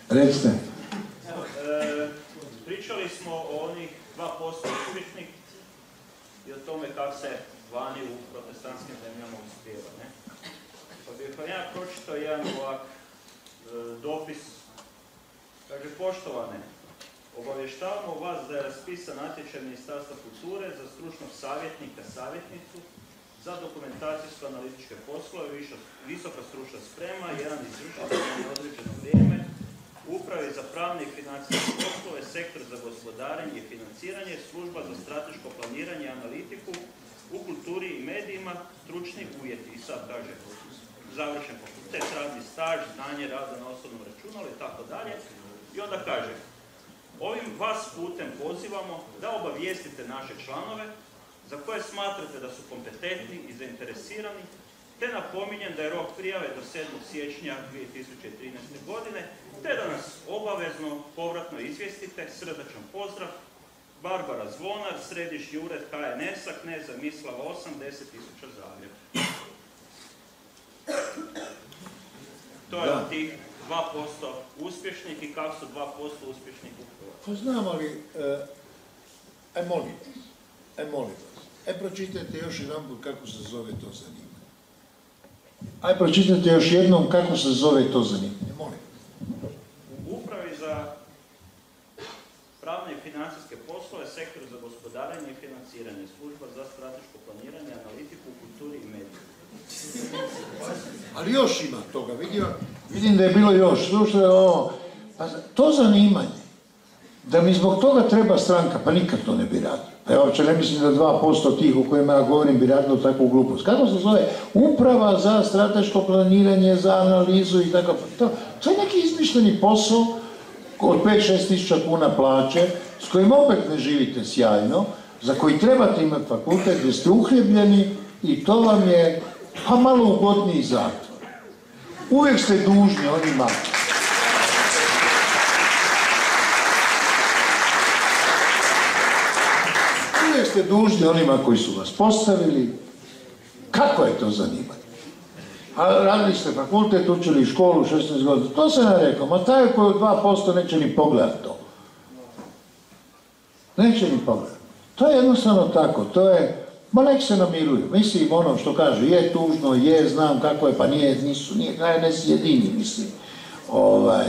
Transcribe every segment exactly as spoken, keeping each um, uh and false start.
Recite. Pričali smo o onih dva posto uspješnih i o tome kako se vani u protestantskim zemljama uspijeva, ne? Pa bih vam ja pročitao jedan ovak dopis. Kaže, poštovane, obavještavamo vas da je raspisan natječaj Ministarstva kulture za stručnog savjetnika, savjetnicu, za dokumentacijsko-analitičke poslove, visoka stručna sprema, jedan izvršitelj na neodređeno vrijeme, Upravi za pravne i financijske poslove, Sektor za gospodarenje i financiranje, Služba za strateško planiranje i analitiku, u kulturi i medijima, stručni uvjeti. I sad kaže, završen fakultet, radni staž, znanje rada na osobnom računalu i tako dalje. I onda kaže, ovim vas putem pozivamo da obavijestite naše članove za koje smatrate da su kompetentni i zainteresirani, te napominjem da je rok prijave do sedmog siječnja dvije tisuće trinaeste. godine, te da nas obavezno povratno izvijestite. Srdačan pozdrav, Barbara Zvonar, Središnji ured H N S-a, Kneza Mislava osam, deset tisuća Zagreb. To je od tih dva posto uspješnih i kako su dva posto uspješnih u Hrvatskoj. Pa znam, ali, e, molim vas, e, molim vas, e, pročitajte još jednom kako se zove to zanimanje. Aj, pročitajte još jednom kako se zove to zanimanje, molim. U Upravi za pravne i financijske poslove, Sektor za gospodarenje i financiranje, Služba za strateško planiranje, analitiku, kulturi i mediju. Ali još ima toga, vidim, vidim da je bilo još, slušaj, ovo, pa to zanimanje, da mi zbog toga treba stranka, pa nikad to ne bi radio. Pa ja uopće ne mislim da dva posto tih u kojima ja govorim bi radilo takvu glupost. Kako se zove? Uprava za strateško planiranje, za analizu i tako. To, to je neki izmišljeni posao od pet do šest tisuća kuna plaće, s kojim opet ne živite sjajno, za koji trebate imati fakultet, gdje ste uhljebljeni i to vam je pa malo ugodniji zatvor. Uvijek ste dužni onima. Uvijek ste dužni onima koji su vas postavili. Kako je to zanimanje? A radili ste fakultet, učili školu šesnaest godina. To sam ja rekao, ma taj koji od dva posto neće ni pogledati to. Neće ni pogledati. To je jednostavno tako, to je, ma nek se namiruju. Mislim ono što kaže, je tužno, je, znam kako je, pa nije, nisu, nije, H N S jedini, mislim. Ovaj,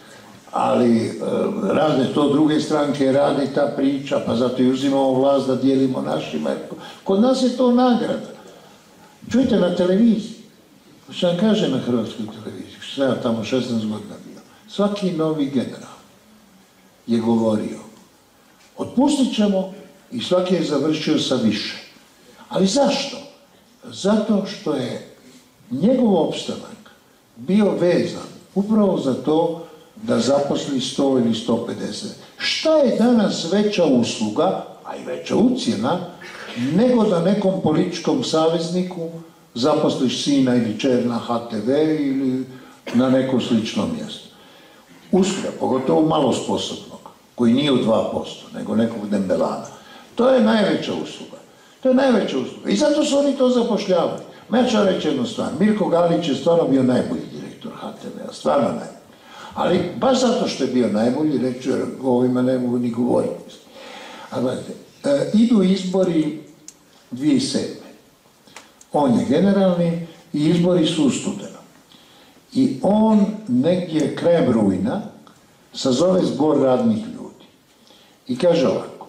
ali razne to druge stranke rade ta priča, pa zato i uzimamo vlast da dijelimo našima. Kod nas je to nagrada. Čujte na televiziji, što vam kaže na hrvatskoj televiziji, što sam ja tamo šesnaest godina bio, svaki novi general je govorio, otpustit ćemo i svaki je završio sa više. Ali zašto? Zato što je njegov opstanak bio vezan upravo za to da zaposli sto ili sto pedeset. Šta je danas veća usluga, a i veća ucjena, nego da nekom političkom savezniku zaposliš sina ili čer na H T V ili na neko slično mjesto. Usluga, pogotovo malo sposobnog, koji nije u dva posto, nego nekog dembelana. To je najveća usluga. To je najveća usluga. I zato su oni to zapošljavali. Ma ja ću reći jednu stvar. Mirko Galić je stvarno bio najbolji direktor H T V-a. Stvarno najbolji. Ali baš zato što je bio najbolji, reću jer o ovima ne mogu ni govoriti. A gledajte, e, idu izbori dvije tisuće sedme. On je generalni i izbori su u studenom. I on negdje krajem rujna sazove zbor radnih ljudi. I kaže ovako,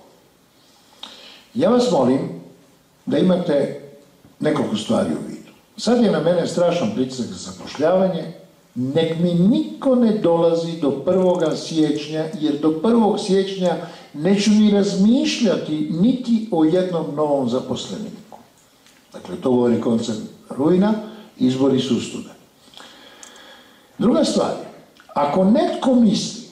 ja vas molim da imate nekoliko stvari u vidu. Sad je na mene strašan pritisak za zapošljavanje, nek mi niko ne dolazi do prvoga siječnja, jer do prvog siječnja neću ni razmišljati niti o jednom novom zaposleniku. Dakle, to govori koncem rujna, izbori su u studenu. Druga stvar je, ako netko misli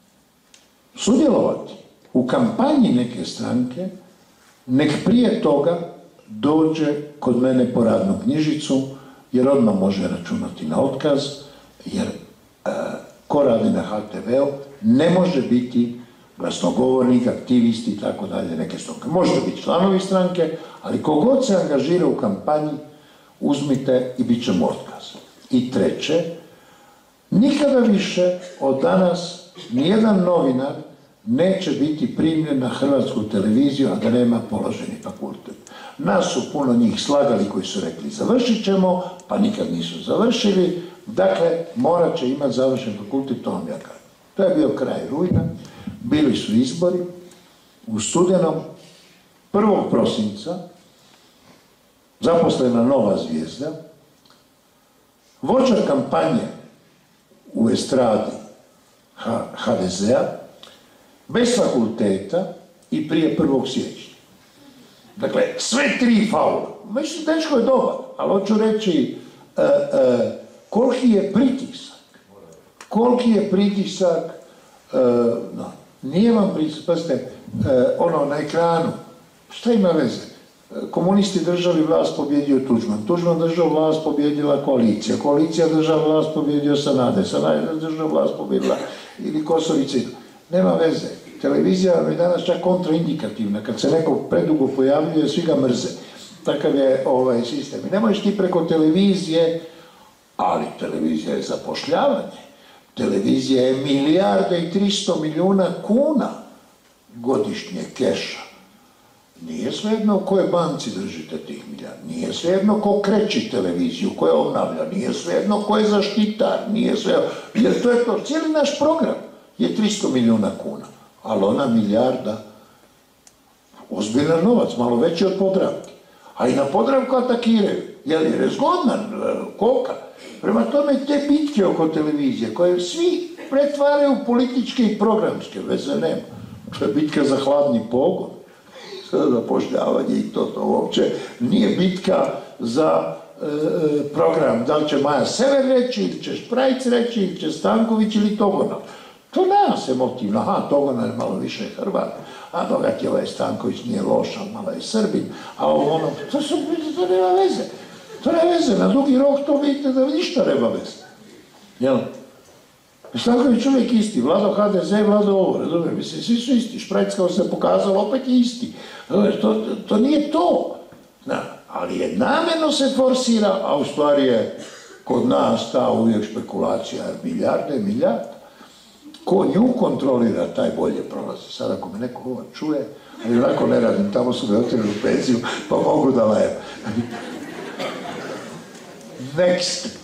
sudjelovati u kampanji neke stranke, nek prije toga dođe kod mene po radnu knjižicu, jer odmah može računati na otkaz, jer e, ko radi na H T V-u ne može biti glasnogovornik, aktivist i tako dalje neke stranke. Možete biti članovi stranke, ali kogod se angažira u kampanji, uzmite i bit će mu otkaz. I treće, Nikada više od danas nijedan novinar neće biti primljen na hrvatsku televiziju, a da nema položeni fakultet. Nas su puno njih slagali koji su rekli završit ćemo, pa nikad nisu završili, dakle morat će imati završen fakultet, to vam ja kažem. To je bio kraj rujna, bili su izbori, u studenom, prvog prosinca, zaposlena nova zvijezda, vođa kampanje u estradi ha de zea, bez fakulteta i prije prvog siječnja. Dakle, sve tri faula. Mislim, dečko je dobar, ali hoću reći e, e, koliki je pritisak. Koliki je pritisak, e, no, nije vam pritisak, pazite, e, ono na ekranu, šta ima veze? Komunisti držali vlast, pobjedio Tuđman. Tuđman držao vlast, pobjedila koalicija. Koalicija držala vlast, pobjedio Sanader. Sanader držao vlast, pobjedila ili Kosovica. Nema veze. Televizija je danas čak kontraindikativna. Kad se neko predugo pojavljuje, svi ga mrze. Takav je ovaj sistem. I ne možeš ti preko televizije, ali televizija je zapošljavanje. Televizija je milijarda i tristo milijuna kuna godišnje keša. Nije svejedno u kojoj banci držite tih milijarda, nije svejedno ko kreći televiziju, ko je obnavlja, nije svejedno ko je zaštitar, nije svejedno, jer to je to, cijeli naš program je tristo milijuna kuna, ali ona milijarda, ozbiljan novac, malo veći od Podravke, a i na Podravku atakiraju, jer je zgodna koka. Prema tome te bitke oko televizije, koje svi pretvaraju političke i programske, veze nema, to je bitka za hladni pogon, zapošljavanje i to, to uopće nije bitka za e, program, da li će Maja Sever reći, ili će Šprajc reći, ili će Stanković ili Togonov. To nema se motivno, aha, Togonov je malo više Hrvat, a bogat je ovaj Stanković, nije loš, ali malo je Srbin, a ono, to, su, to nema veze, to nema veze, na dugi rok to vidite da ništa nema veze. Jel? Stanković uvijek isti, vladao ha de ze, vladao ovo, razumijem, mislim, svi su isti, Šprajc kao se pokazalo, opet je isti. To, to nije to, na, ali je namjerno se forsira, a u stvari je kod nas ta uvijek špekulacija milijarde, milijarde. Ko nju kontrolira, taj bolje prolazi. Sad ako me neko ovo čuje, ali onako ne radim, tamo su me otirali u penziju, pa mogu da lajem. Next.